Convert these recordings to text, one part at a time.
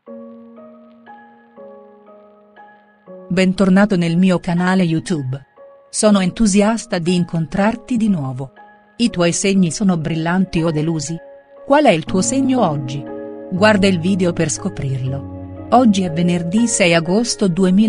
Bentornato nel mio canale YouTube. Sono entusiasta di incontrarti di nuovo. I tuoi segni sono brillanti o delusi? Qual è il tuo segno oggi? Guarda il video per scoprirlo. Oggi è venerdì 6 agosto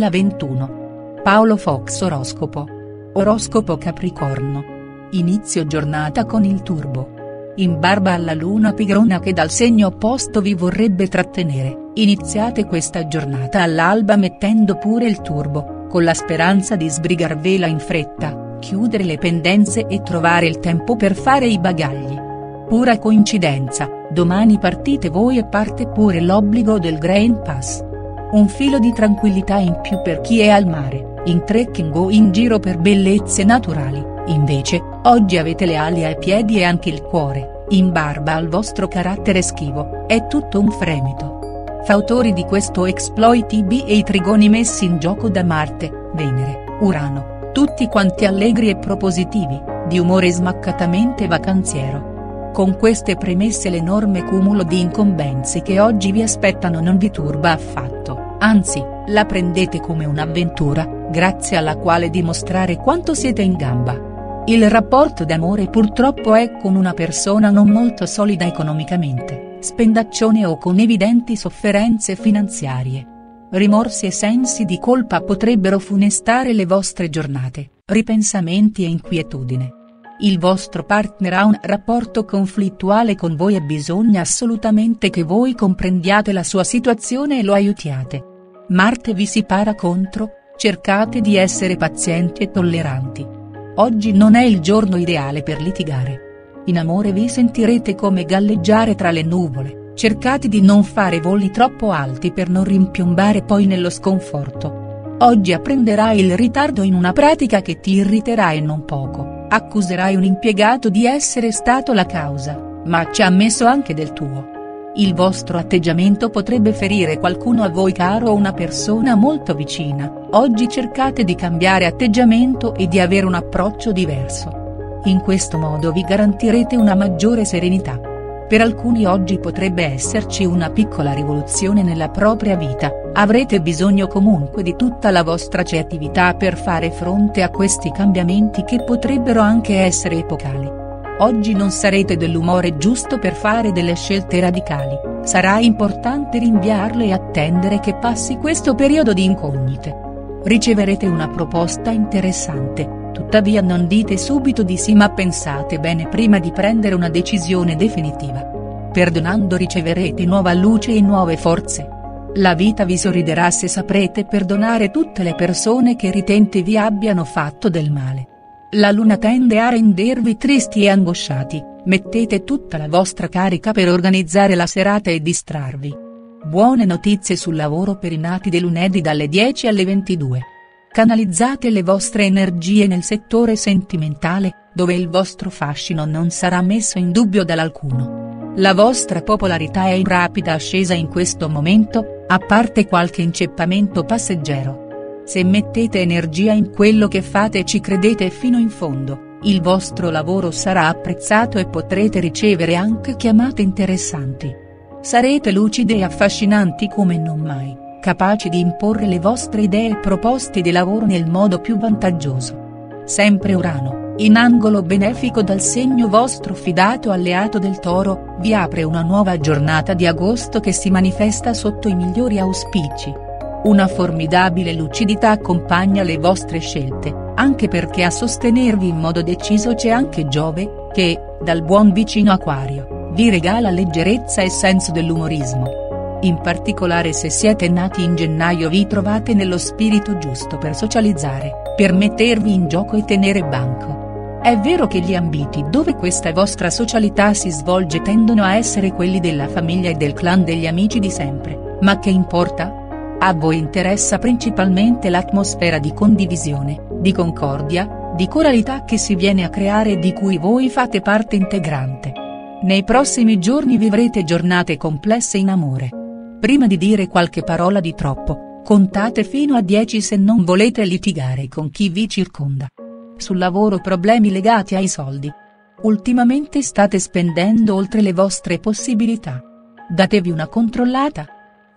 2021. Paolo Fox oroscopo. Oroscopo Capricorno. Inizio giornata con il turbo. In barba alla luna pigrona che dal segno opposto vi vorrebbe trattenere, iniziate questa giornata all'alba mettendo pure il turbo, con la speranza di sbrigarvela in fretta, chiudere le pendenze e trovare il tempo per fare i bagagli. Pura coincidenza, domani partite voi e parte pure l'obbligo del Green Pass. Un filo di tranquillità in più per chi è al mare, in trekking o in giro per bellezze naturali. Invece, oggi avete le ali ai piedi e anche il cuore, in barba al vostro carattere schivo, è tutto un fremito. Fautori di questo exploit e i trigoni messi in gioco da Marte, Venere, Urano, tutti quanti allegri e propositivi, di umore smaccatamente vacanziero. Con queste premesse l'enorme cumulo di incombenze che oggi vi aspettano non vi turba affatto, anzi, la prendete come un'avventura, grazie alla quale dimostrare quanto siete in gamba. Il rapporto d'amore purtroppo è con una persona non molto solida economicamente, spendaccione o con evidenti sofferenze finanziarie. Rimorsi e sensi di colpa potrebbero funestare le vostre giornate, ripensamenti e inquietudine. Il vostro partner ha un rapporto conflittuale con voi e bisogna assolutamente che voi comprendiate la sua situazione e lo aiutiate. Marte vi si para contro, cercate di essere pazienti e tolleranti. Oggi non è il giorno ideale per litigare. In amore vi sentirete come galleggiare tra le nuvole, cercate di non fare voli troppo alti per non rimpiombare poi nello sconforto. Oggi apprenderai il ritardo in una pratica che ti irriterà e non poco, accuserai un impiegato di essere stato la causa, ma ci ha messo anche del tuo. Il vostro atteggiamento potrebbe ferire qualcuno a voi caro o una persona molto vicina, oggi cercate di cambiare atteggiamento e di avere un approccio diverso. In questo modo vi garantirete una maggiore serenità. Per alcuni oggi potrebbe esserci una piccola rivoluzione nella propria vita, avrete bisogno comunque di tutta la vostra creatività per fare fronte a questi cambiamenti che potrebbero anche essere epocali. Oggi non sarete dell'umore giusto per fare delle scelte radicali, sarà importante rinviarle e attendere che passi questo periodo di incognite. Riceverete una proposta interessante, tuttavia non dite subito di sì ma pensate bene prima di prendere una decisione definitiva. Perdonando riceverete nuova luce e nuove forze. La vita vi sorriderà se saprete perdonare tutte le persone che ritenete vi abbiano fatto del male. La luna tende a rendervi tristi e angosciati, mettete tutta la vostra carica per organizzare la serata e distrarvi. Buone notizie sul lavoro per i nati di lunedì dalle 10 alle 22. Canalizzate le vostre energie nel settore sentimentale, dove il vostro fascino non sarà messo in dubbio da alcuno. La vostra popolarità è in rapida ascesa in questo momento, a parte qualche inceppamento passeggero. Se mettete energia in quello che fate e ci credete fino in fondo, il vostro lavoro sarà apprezzato e potrete ricevere anche chiamate interessanti. Sarete lucide e affascinanti come non mai, capaci di imporre le vostre idee e proposte di lavoro nel modo più vantaggioso. Sempre Urano, in angolo benefico dal segno vostro fidato alleato del Toro, vi apre una nuova giornata di agosto che si manifesta sotto i migliori auspici. Una formidabile lucidità accompagna le vostre scelte, anche perché a sostenervi in modo deciso c'è anche Giove, che, dal buon vicino Aquario, vi regala leggerezza e senso dell'umorismo. In particolare se siete nati in gennaio vi trovate nello spirito giusto per socializzare, per mettervi in gioco e tenere banco. È vero che gli ambiti dove questa vostra socialità si svolge tendono a essere quelli della famiglia e del clan degli amici di sempre, ma che importa? A voi interessa principalmente l'atmosfera di condivisione, di concordia, di coralità che si viene a creare e di cui voi fate parte integrante. Nei prossimi giorni vivrete giornate complesse in amore. Prima di dire qualche parola di troppo, contate fino a 10 se non volete litigare con chi vi circonda. Sul lavoro problemi legati ai soldi. Ultimamente state spendendo oltre le vostre possibilità. Datevi una controllata.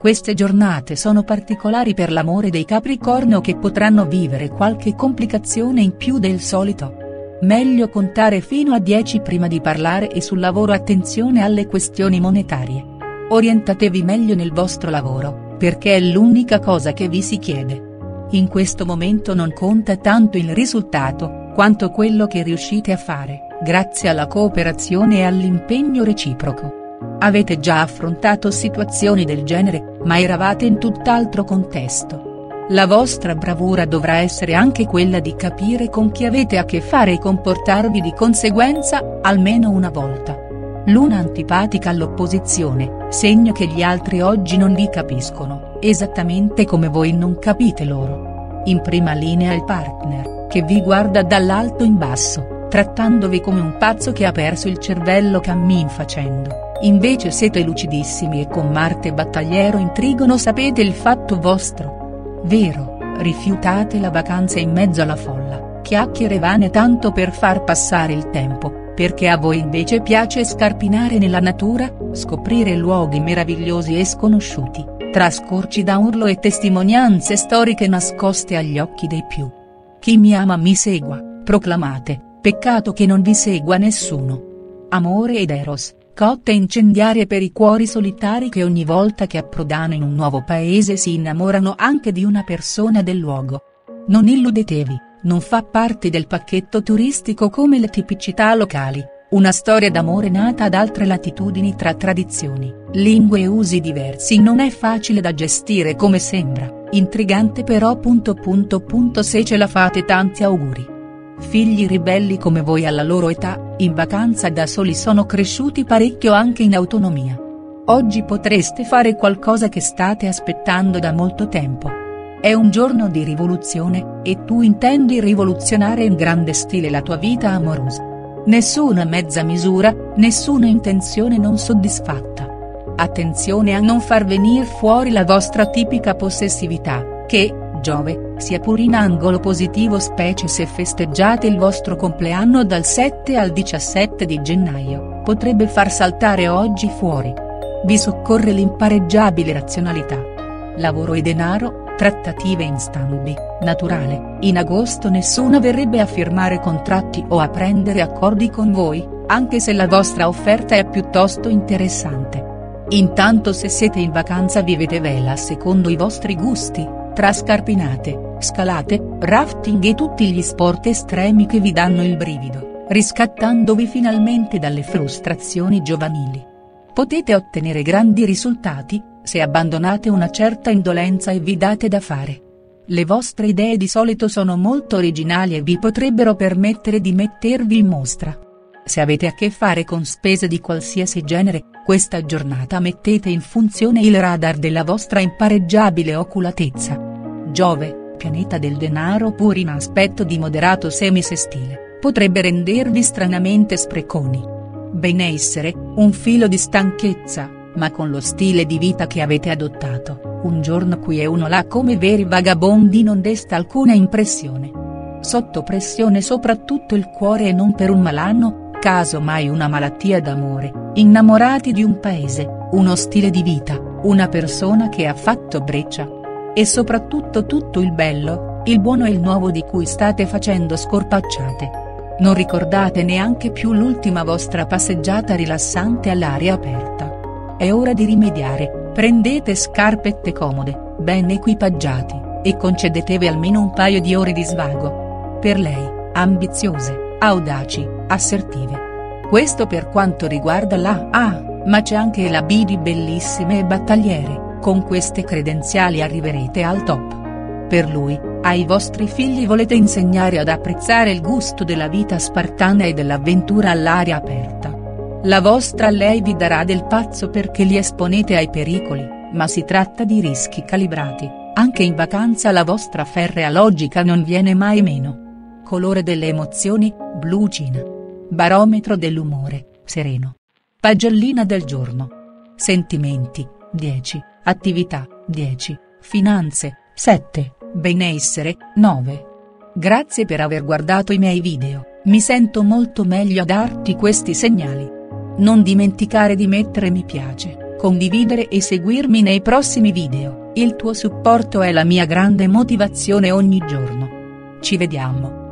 Queste giornate sono particolari per l'amore dei Capricorno, che potranno vivere qualche complicazione in più del solito. Meglio contare fino a 10 prima di parlare, e sul lavoro attenzione alle questioni monetarie. Orientatevi meglio nel vostro lavoro, perché è l'unica cosa che vi si chiede. In questo momento non conta tanto il risultato, quanto quello che riuscite a fare, grazie alla cooperazione e all'impegno reciproco. Avete già affrontato situazioni del genere, ma eravate in tutt'altro contesto. La vostra bravura dovrà essere anche quella di capire con chi avete a che fare e comportarvi di conseguenza, almeno una volta. Luna antipatica all'opposizione, segno che gli altri oggi non vi capiscono, esattamente come voi non capite loro. In prima linea il partner, che vi guarda dall'alto in basso, trattandovi come un pazzo che ha perso il cervello cammin facendo. Invece siete lucidissimi e con Marte battagliero in Trigono sapete il fatto vostro. Vero, rifiutate la vacanza in mezzo alla folla, chiacchiere vane tanto per far passare il tempo, perché a voi invece piace scarpinare nella natura, scoprire luoghi meravigliosi e sconosciuti, trascorsi da urlo e testimonianze storiche nascoste agli occhi dei più. Chi mi ama mi segua, proclamate, peccato che non vi segua nessuno. Amore ed eros, cotte incendiarie per i cuori solitari che ogni volta che approdano in un nuovo paese si innamorano anche di una persona del luogo. Non illudetevi, non fa parte del pacchetto turistico come le tipicità locali, una storia d'amore nata ad altre latitudini tra tradizioni, lingue e usi diversi non è facile da gestire come sembra, intrigante però. Se ce la fate tanti auguri. Figli ribelli come voi alla loro età, in vacanza da soli sono cresciuti parecchio anche in autonomia. Oggi potreste fare qualcosa che state aspettando da molto tempo. È un giorno di rivoluzione, e tu intendi rivoluzionare in grande stile la tua vita amorosa. Nessuna mezza misura, nessuna intenzione non soddisfatta. Attenzione a non far venir fuori la vostra tipica possessività, che, Giove, sia pur in angolo positivo specie se festeggiate il vostro compleanno dal 7 al 17 di gennaio, potrebbe far saltare oggi fuori. Vi soccorre l'impareggiabile razionalità. Lavoro e denaro, trattative in stand-by, naturale, in agosto nessuno verrebbe a firmare contratti o a prendere accordi con voi, anche se la vostra offerta è piuttosto interessante. Intanto se siete in vacanza vivete vela secondo i vostri gusti, tra scarpinate, scalate, rafting e tutti gli sport estremi che vi danno il brivido, riscattandovi finalmente dalle frustrazioni giovanili. Potete ottenere grandi risultati, se abbandonate una certa indolenza e vi date da fare. Le vostre idee di solito sono molto originali e vi potrebbero permettere di mettervi in mostra. Se avete a che fare con spese di qualsiasi genere, questa giornata mettete in funzione il radar della vostra impareggiabile oculatezza. Giove, pianeta del denaro pur in aspetto di moderato semisestile, potrebbe rendervi stranamente spreconi. Benessere, un filo di stanchezza, ma con lo stile di vita che avete adottato, un giorno qui e uno là come veri vagabondi non desta alcuna impressione. Sotto pressione soprattutto il cuore e non per un malanno, caso mai una malattia d'amore, innamorati di un paese, uno stile di vita, una persona che ha fatto breccia. E soprattutto tutto il bello, il buono e il nuovo di cui state facendo scorpacciate. Non ricordate neanche più l'ultima vostra passeggiata rilassante all'aria aperta. È ora di rimediare, prendete scarpette comode, ben equipaggiati, e concedetevi almeno un paio di ore di svago. Per lei, ambiziose, audaci, assertive. Questo per quanto riguarda la A, ma c'è anche la B di bellissime e battagliere, con queste credenziali arriverete al top. Per lui, ai vostri figli volete insegnare ad apprezzare il gusto della vita spartana e dell'avventura all'aria aperta. La vostra lei vi darà del pazzo perché li esponete ai pericoli, ma si tratta di rischi calibrati, anche in vacanza la vostra ferrea logica non viene mai meno. Colore delle emozioni, blu cina. Barometro dell'umore, sereno. Pagellina del giorno. Sentimenti, 10, attività, 10, finanze, 7, benessere, 9. Grazie per aver guardato i miei video, mi sento molto meglio a darti questi segnali. Non dimenticare di mettere mi piace. condividere e seguirmi nei prossimi video, il tuo supporto è la mia grande motivazione ogni giorno. Ci vediamo.